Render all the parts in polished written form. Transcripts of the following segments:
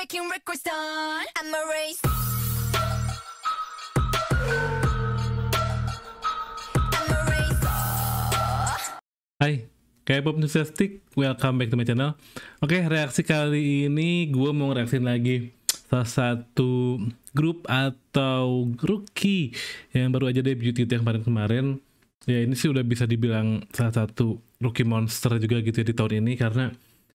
breaking records done. I'm a race. I'm a racer. Hai, K-pop enthusiastic, welcome back to my channel. Oke, reaksi kali ini gue mau ngereaksin lagi salah satu grup atau rookie yang baru aja debut gitu yang kemarin-kemarin. Ya ini sih udah bisa dibilang salah satu rookie monster juga gitu ya di tahun ini, karena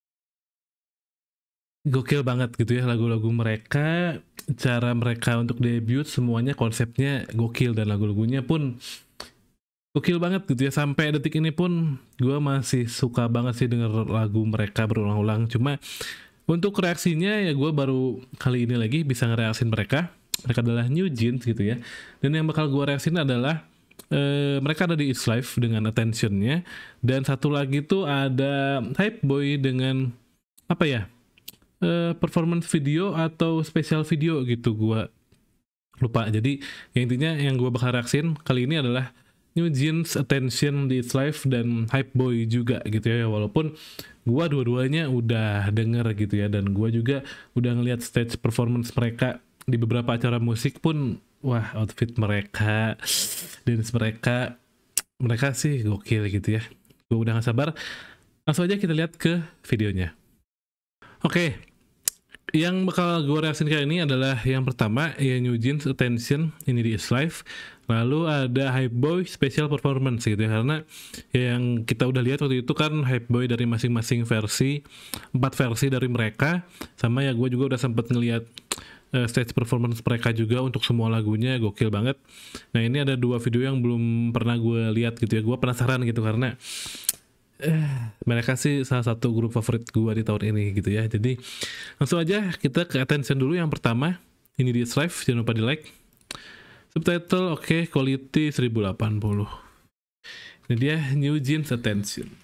gokil banget gitu ya lagu-lagu mereka, cara mereka untuk debut semuanya konsepnya gokil dan lagu-lagunya pun gokil banget gitu ya. Sampai detik ini pun gue masih suka banget sih denger lagu mereka berulang-ulang. Cuma untuk reaksinya ya gue baru kali ini lagi bisa ngereaksin mereka. Mereka adalah New Jeans gitu ya. Dan yang bakal gue reaksin adalah mereka ada di It's Life dengan Attention-nya. Dan satu lagi tuh ada Hype Boy dengan apa ya, performance video atau special video gitu, gue lupa. Jadi ya intinya yang gue bakal reaksin kali ini adalah New Jeans, Attention di It's Life, dan Hype Boy juga gitu ya. Walaupun gue dua-duanya udah denger gitu ya, dan gue juga udah ngeliat stage performance mereka di beberapa acara musik pun. Wah, outfit mereka, dance mereka sih gokil gitu ya. Gue udah gak sabar, langsung aja kita lihat ke videonya. Oke, yang bakal gue reaksin kali ini adalah yang pertama ya New Jeans, Attention ini di It's Life. Lalu ada Hype Boy special performance gitu ya, karena yang kita udah lihat waktu itu kan Hype Boy dari masing-masing versi, 4 versi dari mereka. Sama ya gue juga udah sempet ngeliat stage performance mereka juga untuk semua lagunya, gokil banget. Nah ini ada 2 video yang belum pernah gue lihat gitu ya. Gue penasaran gitu karena mereka sih salah satu grup favorit gue di tahun ini gitu ya. Jadi langsung aja kita ke Attention dulu yang pertama. Ini di It's Life, jangan lupa di like. Subtitle oke, quality 1080. Ini dia New Jeans, Attention.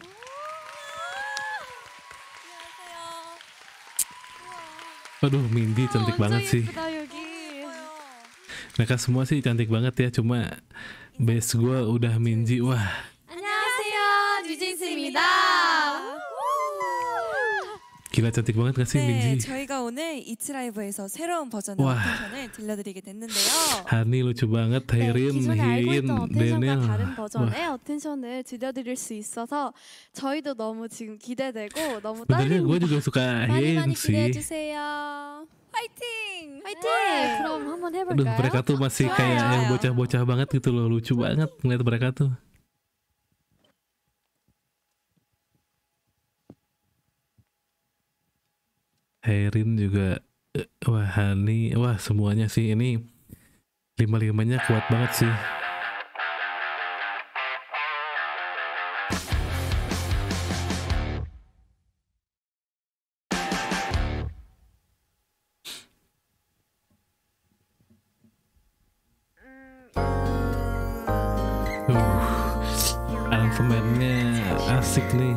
Waduh, Mindy cantik banget sih. Mereka semua sih cantik banget ya. Cuma base gue udah Minji. Wah, 안녕하세요, 뉴진스입니다. gila cantik banget gak sih Minji? 저희가 오늘 이츠라이브에서 새로운 버전의 와. 어텐션을 들려드리게 됐는데요. Hani lucu banget, Hairin, 기존에 알고 Hyein, 있던 어텐션과 Daniel. 다른 Wah, 버전의 어텐션을 들려드릴 수 있어서 저희도 너무 지금 기대되고 너무 sebenarnya gue 떨립니다. juga suka 많이 Hyein 많이 sih. 기대해주세요. 화이팅! 화이팅! 그럼 한번 Aduh, 해볼까요? mereka tuh masih kayak yang bocah-bocah banget gitu loh. Lucu banget ngeliat mereka tuh. Hairin juga, wah Hani, wah semuanya sih ini 5-5-nya kuat banget sih. Aransemennya asik nih.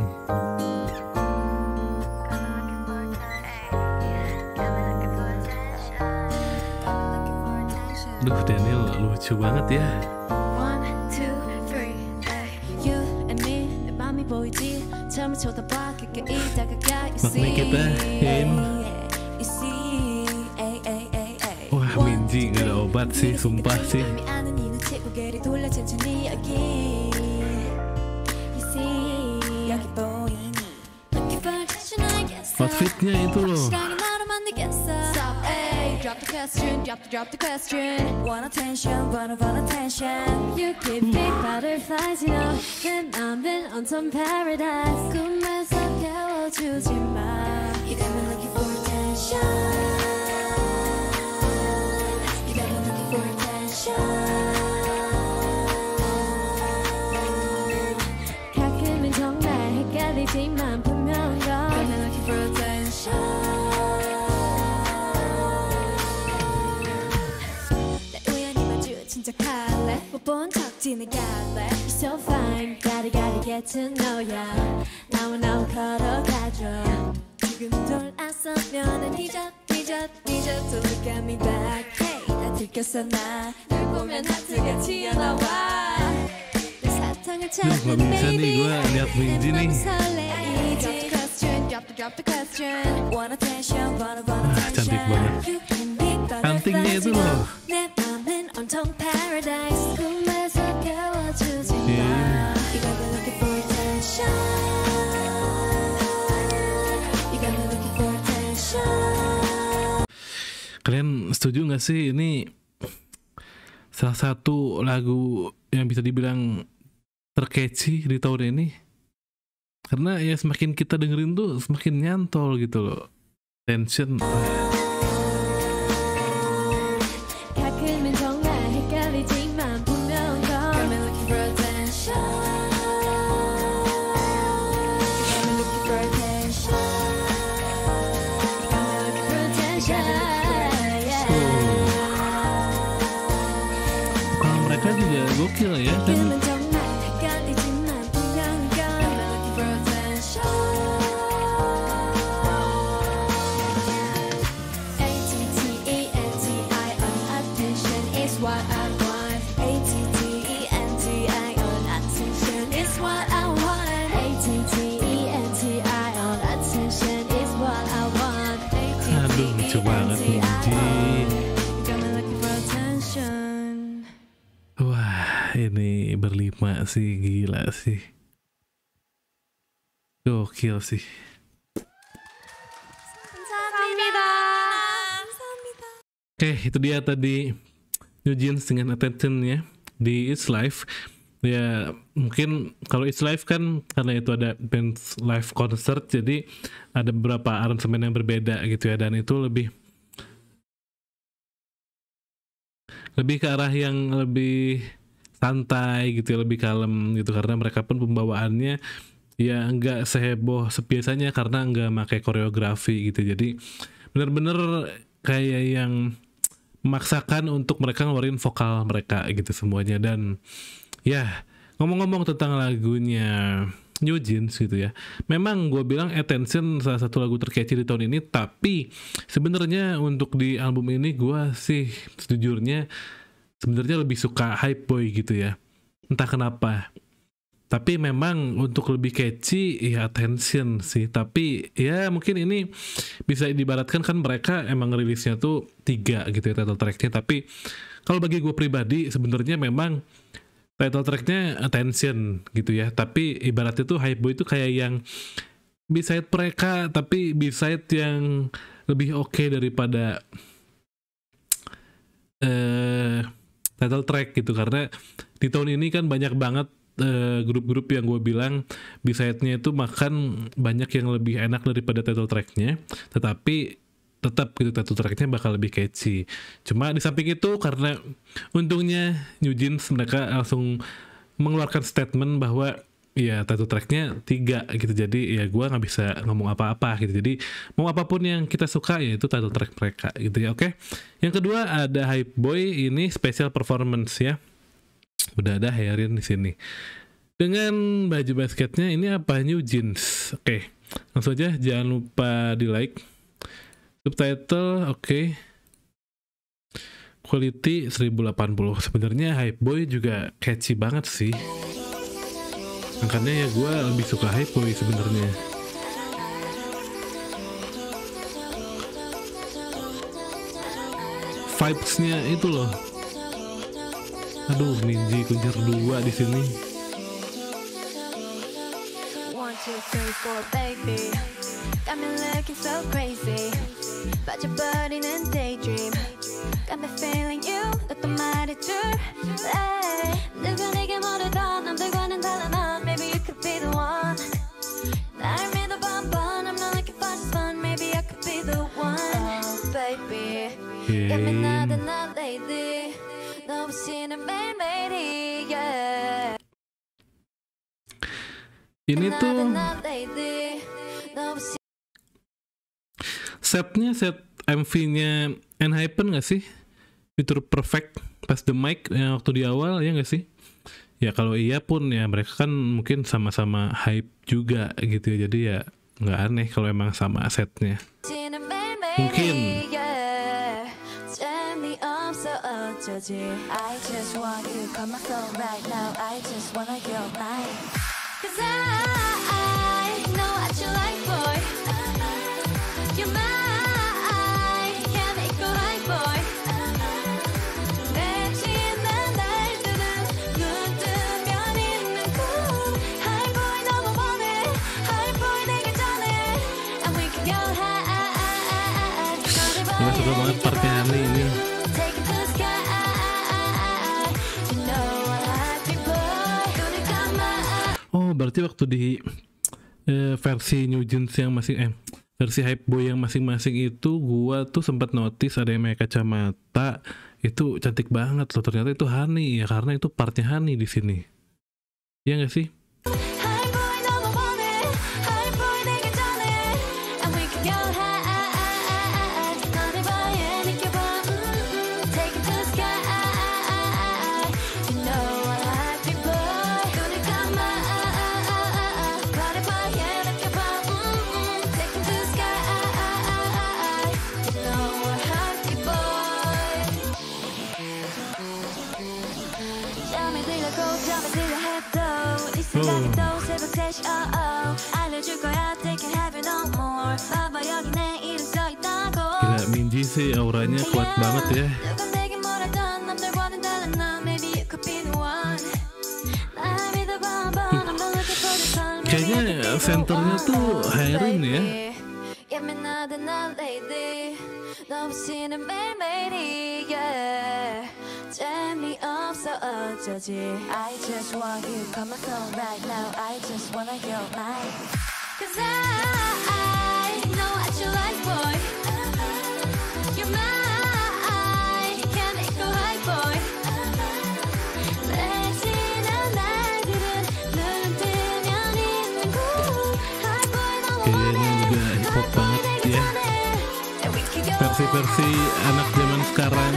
Duh, Daniel lucu banget ya. One, two, three, you and me, 내 맘이 보이지? 처음 쳐다봐 가까이 다가가. You Makna see, kita, Hyein. you see, Wah, Minji gak ada obat sih, sumpah sih. 맘이 아는 이 눈치 고개를 돌려 천천히 여기. You see, 여기 보이니? Looking for attention, I guess. Outfitnya itu loh. 확실하게 나로 만들겠어. Stop, ay, drop the question, drop the question. Want attention, want attention. You give me butterflies, you know. 내 맘은 온통 paradise. 꿈에서 깨워주지 마. You got me looking for attention. You got me looking for attention. 가끔은 정말 헷갈리지만 분명한 건 You got me looking for attention. 날 우연히 마주친 척할래 못 본 척 지나갈래 You're so fine gotta get to know ya 나와 걸어가줘 지금 돌아서면은 잊어 So look at me back Hey 나 들켰어 날 보면 하트가 튀어나와 내 사탕을 찾는 Nggak bisa nih gue liat Minji nih. 설레이지 Drop the question. Want attention, want Cantik attention. banget. You can be Cantiknya itu loh. 내 맘은 온통 paradise 꿈에서 깨워주지 마 You got me looking for attention. You got me looking for attention. Kalian setuju gak sih ini salah satu lagu yang bisa dibilang tercatchy di tahun ini? Karena ya semakin kita dengerin tuh semakin nyantol gitu loh. Tension. 가끔은 정말 헷갈리지만 분명 Got 건 me looking for attention. You got me looking for attention. You got me looking for attention. Kalau mereka juga gokil ya kan. 가끔은 정말 헷갈리지만 분명 건 Got me looking for attention. ATTENTION, attention is what I want. ATTENTION, attention is what I want. ATTENTION, attention is what I want. Aduh, lucu banget nih, Ji. You got me looking for attention. Wah, ini berlima sih, gila sih. Gokil sih. Oke, itu dia tadi New Jeans dengan Attention-nya di It's Live. Ya, mungkin kalau It's Live kan karena itu ada band live concert, jadi ada beberapa aransemen yang berbeda gitu ya, dan itu lebih ke arah yang lebih santai gitu ya, lebih kalem gitu, karena mereka pun pembawaannya ya nggak seheboh sebiasanya karena nggak pakai koreografi gitu, jadi bener-bener kayak yang memaksakan untuk mereka ngeluarin vokal mereka gitu semuanya. Dan ya, ngomong-ngomong tentang lagunya New Jeans gitu ya, memang gue bilang Attention salah satu lagu tercatchy di tahun ini, tapi sebenarnya untuk di album ini gue sih sejujurnya sebenarnya lebih suka Hype Boy gitu ya, entah kenapa. Tapi memang untuk lebih catchy ya Attention sih. Tapi ya mungkin ini bisa diibaratkan kan mereka emang rilisnya tuh 3 gitu ya title tracknya. Tapi kalau bagi gue pribadi sebenarnya memang title tracknya Attention gitu ya. Tapi ibaratnya tuh Hype Boy itu kayak yang B-side mereka, tapi B-side yang lebih oke daripada title track gitu. Karena di tahun ini kan banyak banget grup-grup yang gue bilang B-side-nya itu makan banyak yang lebih enak daripada title track-nya, tetapi tetap gitu title track-nya bakal lebih catchy. Cuma di samping itu karena untungnya New Jeans mereka langsung mengeluarkan statement bahwa ya title track-nya 3 gitu, jadi ya gue nggak bisa ngomong apa-apa gitu, jadi mau apapun yang kita suka ya itu title track mereka gitu ya. Oke, yang kedua ada Hype Boy, ini special performance ya. Udah ada Herin di sini dengan baju basketnya. Ini apa? New Jeans. Oke, langsung aja, jangan lupa di like. Subtitle oke. Quality 1080. Sebenarnya Hype Boy juga catchy banget sih, makanya ya gue lebih suka Hype Boy sebenarnya. Vibes-nya itu loh. Aduh, Minji kejar 2 di sini. 1, 2, 3, 4, baby. Got me looking so crazy. 빠져버리는 daydream. Got me feeling you. 너또 말해줄래? 누가 내게 뭐래도 남들과는 달라 넌. Maybe you could be the one. 날 믿어봐, but I'm not looking for just fun. Maybe I could be the one. Oh, baby. Got me nothing up lately. 너 없이는 매일매일이, yeah. Ini tuh setnya set MV-nya Enhypen gak sih? Fitur perfect pas the mic yang waktu di awal, ya gak sih? Ya kalau iya pun ya mereka kan mungkin sama-sama hype juga gitu ya, jadi ya gak aneh kalau emang sama setnya. Mungkin I just want you, come on phone right now. I just wanna go mine. 'Cause I know what you like, boy. Gue suka banget partnya Hani ini. Take it to the sky. You know I'm happy boy. Gonna come out. Oh, berarti waktu di versi New Jeans yang versi Hype Boy yang masing-masing itu gua tuh sempat notice ada yang pakai kacamata, itu cantik banget loh. Ternyata itu Hani ya, karena itu partnya Hani di sini. Iya nggak sih? High boy 너무 원해. High boy 내게 전해. And we can go high. 너를 봐야 느껴봐. Take it to the sky. You know I'm happy boy. gonna come out. 너를 봐야 느껴봐. Take it to the sky. You know I'm happy boy. 잠이 들려고 잠이 들려 해도 네 생각이 또 새벽 3시 알려줄 거야 Take it heavy no more 봐봐 여기 내 이름 써있다고 Gila, Minji sih auranya kuat banget ya. 누가 내게 뭐라던 남들과는 달라 나 Maybe you could be the one 날 믿어봐 I'm not looking for the sun Kayaknya senternya tuh Hairun ya. 예민하다 난 lady 너무 싫은 매일매일이 yeah. 재미없어 어쩌지 I just want you come on phone right now I just wanna hear mine Cause I know what you like boy You're mine Can't make go high boy 내 지난 날들은 눈 뜨면 있는 곳 High boy 너무 Kayaknya juga hip hop banget ya. Versi-versi anak zaman sekarang.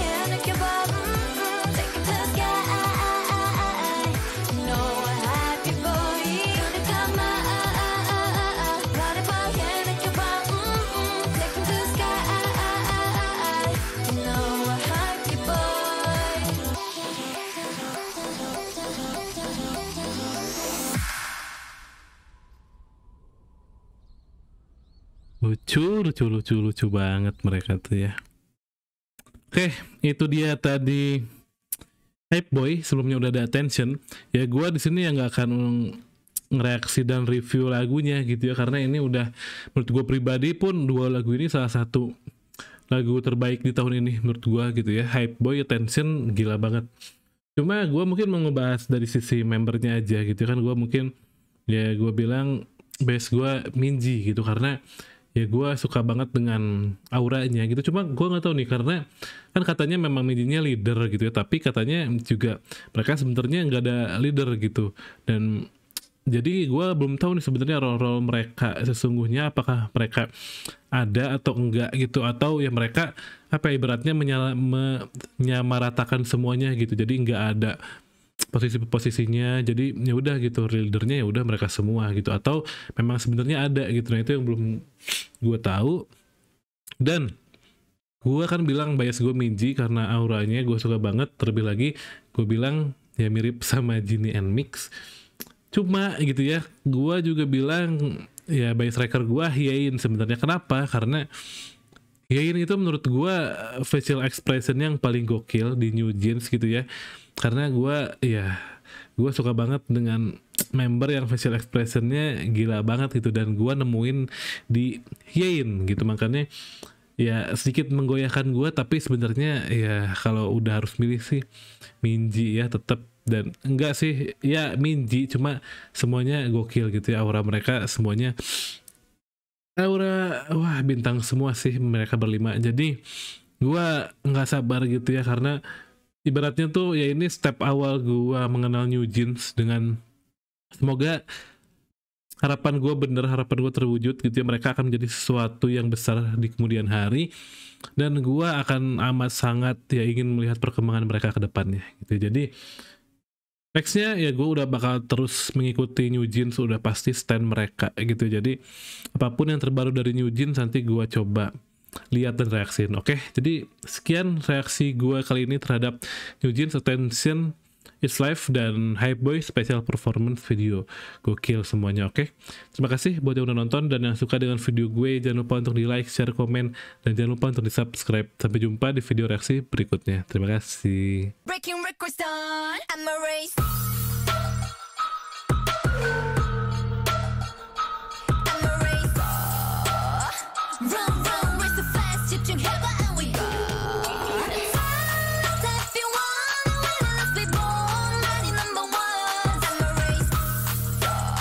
Lucu banget mereka tuh ya. Oke, itu dia tadi Hype Boy. Sebelumnya udah ada Attention. Ya gue di sini ya nggak akan ngereaksi dan review lagunya gitu ya, karena ini udah menurut gue pribadi pun dua lagu ini salah satu lagu terbaik di tahun ini menurut gue gitu ya. Hype Boy, Attention gila banget. Cuma gue mungkin mau ngebahas dari sisi membernya aja gitu kan. Gue mungkin ya gue bilang base gue Minji gitu, karena ya gue suka banget dengan auranya gitu. Cuma gue nggak tahu nih, karena kan katanya memang Minjinya leader gitu ya, tapi katanya juga mereka sebenarnya nggak ada leader gitu. Dan jadi gue belum tahu nih sebenarnya role mereka sesungguhnya, apakah mereka ada atau enggak gitu, atau ya mereka apa ibaratnya menyamaratakan semuanya gitu. Jadi nggak ada posisinya, jadi ya udah gitu, leadernya ya udah mereka semua gitu, atau memang sebenarnya ada gitu. Nah itu yang belum gue tahu. Dan gue kan bilang bias gue Minji karena auranya gue suka banget. Terlebih lagi gue bilang ya mirip sama Jinny and Mix. Cuma gitu ya, gue juga bilang ya bias striker gue Hyein sebenarnya. Kenapa? Karena Hyein itu menurut gue facial expression yang paling gokil di New Jeans gitu ya. Karena gue suka banget dengan member yang facial expressionnya gila banget gitu, dan gue nemuin di Hyein gitu. Makanya ya sedikit menggoyahkan gue, tapi sebenarnya ya kalau udah harus milih sih Minji ya tetap. Dan enggak sih ya Minji, cuma semuanya gokil gitu ya, aura mereka semuanya aura wah bintang semua sih mereka berlima. Jadi gue nggak sabar gitu ya, karena ibaratnya tuh ya ini step awal gue mengenal New Jeans. Dengan semoga harapan gue bener, harapan gue terwujud gitu ya, mereka akan menjadi sesuatu yang besar di kemudian hari, dan gue akan amat sangat ya ingin melihat perkembangan mereka ke depannya gitu. Jadi nextnya ya gue udah bakal terus mengikuti New Jeans, udah pasti stand mereka gitu. Jadi apapun yang terbaru dari New Jeans nanti gue coba lihat dan reaksiin. Oke, jadi sekian reaksi gue kali ini terhadap New Jeans, Attention, It's Life, dan Hype Boy special performance video. Gokil semuanya. Oke, terima kasih buat yang udah nonton dan yang suka dengan video gue. Jangan lupa untuk di like, share, komen, dan jangan lupa untuk di subscribe. Sampai jumpa di video reaksi berikutnya. Terima kasih. Breaking records done I'm a race I'm a race Run